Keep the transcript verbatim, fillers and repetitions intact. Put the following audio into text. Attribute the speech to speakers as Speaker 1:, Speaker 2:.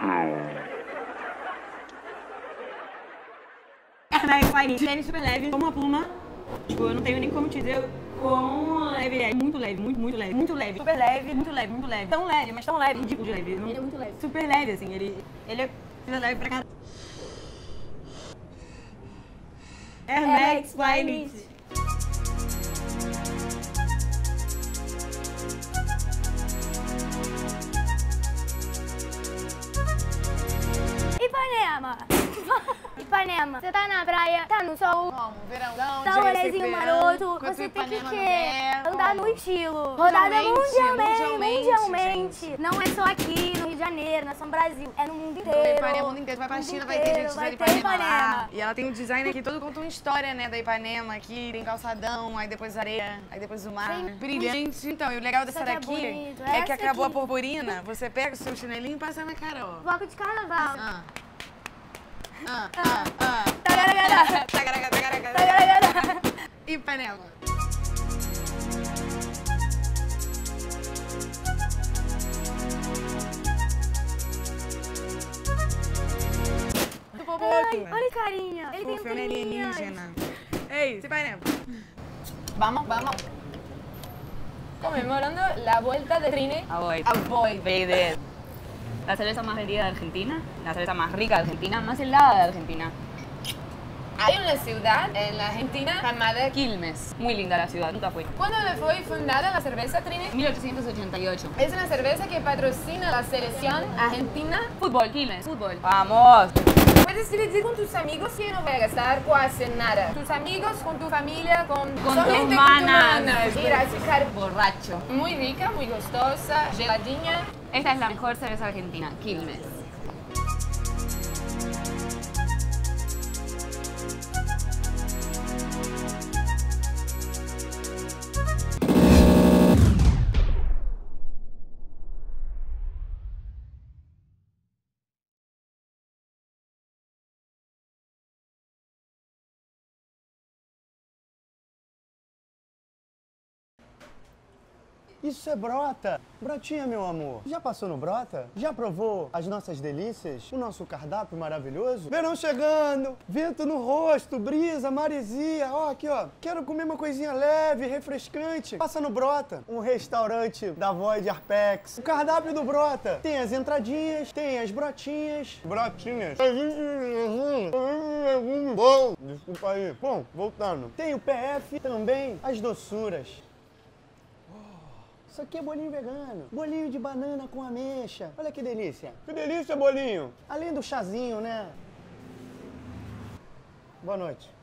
Speaker 1: Air Max Fly tênis super leve, como uma pluma. Tipo, eu não tenho nem como te dizer quão leve ele é. Muito leve, muito, muito leve. Muito leve, super leve, muito leve, muito leve. Tão leve, mas tão leve, ridículo de leve.
Speaker 2: Ele é muito leve.
Speaker 1: Super leve, assim. Ele, ele é super leve pra caralho. Air Max Flyknit.
Speaker 2: Ipanema! Ipanema, você tá na praia, tá no sol,
Speaker 3: Como? Verãozão,
Speaker 2: tá
Speaker 3: dia
Speaker 2: um
Speaker 3: desse
Speaker 2: rolezinho
Speaker 3: verão,
Speaker 2: maroto,
Speaker 3: com
Speaker 2: você
Speaker 3: tua
Speaker 2: tem que
Speaker 3: Ipanema no
Speaker 2: quê?
Speaker 3: pé,
Speaker 2: Andar
Speaker 3: como?
Speaker 2: no estilo. Rodada
Speaker 3: Mundialmente,
Speaker 2: mundialmente,
Speaker 3: mundialmente,
Speaker 2: mundialmente. Não é só aqui no Rio de Janeiro, não é só no Brasil, é no mundo inteiro.
Speaker 3: Ipanema, o mundo inteiro. Vai pra
Speaker 2: Mundo
Speaker 3: China, vai ter
Speaker 2: inteiro,
Speaker 3: gente
Speaker 2: vai
Speaker 3: da
Speaker 2: ter
Speaker 3: Ipanema lá.
Speaker 2: Ipanema.
Speaker 3: E ela tem um design aqui, todo conta uma história, né, da Ipanema aqui. Tem calçadão, aí depois areia, aí depois o mar.
Speaker 2: Tem-
Speaker 3: Brilhante. Então, e o legal dessa
Speaker 2: Isso aqui é
Speaker 3: daqui
Speaker 2: bonito.
Speaker 3: é que
Speaker 2: Essa
Speaker 3: acabou
Speaker 2: aqui.
Speaker 3: a purpurina, você pega o seu chinelinho e passa na cara, ó.
Speaker 2: Bloco de carnaval.
Speaker 3: Ah. Ah, ah, ah.
Speaker 2: Tagaragara.
Speaker 3: Tagaraga, tagaraga.
Speaker 2: Tagaragara.
Speaker 3: Ipanema. Muito bobo.
Speaker 2: Ai, olha que carinha. Ele tem um
Speaker 3: Filme
Speaker 2: pelinho.
Speaker 3: alienígena. Ei, Ipanema.
Speaker 4: Vamos, vamos. Conmemorando la vuelta de Trine
Speaker 1: A Void.
Speaker 4: a Void.
Speaker 1: Baby. La cerveza más vendida de Argentina, la cerveza más rica de Argentina, más helada de Argentina.
Speaker 4: Hay una ciudad en la Argentina llamada
Speaker 1: Quilmes. Muy linda la ciudad, nunca fui.
Speaker 4: ¿Cuándo fue fundada la cerveza Trine?
Speaker 1: mil ochocientos ochenta y ocho.
Speaker 4: Es una cerveza que patrocina la selección argentina.
Speaker 1: Fútbol, Quilmes, fútbol. ¡Vamos!
Speaker 4: Puedes dividir con tus amigos que no va a gastar casi nada. Tus amigos, con tu familia, con,
Speaker 1: Con tus
Speaker 4: solamente
Speaker 1: manas.
Speaker 4: con tu manas. Ir a ficar
Speaker 1: Borracho.
Speaker 4: muy rica, muy gustosa, geladinha.
Speaker 1: Esta es la mejor cerveza argentina, Quilmes.
Speaker 5: Isso é Brota! Brotinha, meu amor. Já passou no Brota? Já provou as nossas delícias? O nosso cardápio maravilhoso? Verão chegando, vento no rosto, brisa, maresia. Ó, aqui, ó. Quero comer uma coisinha leve, refrescante. Passa no Brota, um restaurante da Void Arpex. O cardápio do Brota tem as entradinhas, tem as brotinhas. Brotinhas. Bom, desculpa aí. Bom, voltando. Tem o P F também, as doçuras. Isso aqui é bolinho vegano. Bolinho de banana com ameixa. Olha que delícia. Que delícia, bolinho. Além do chazinho, né? Boa noite.